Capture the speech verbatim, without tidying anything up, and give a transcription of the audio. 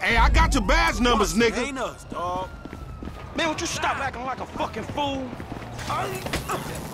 Hey, I got your badge numbers, nigga. Ain't us, dog. Man, would you stop acting like a fucking fool?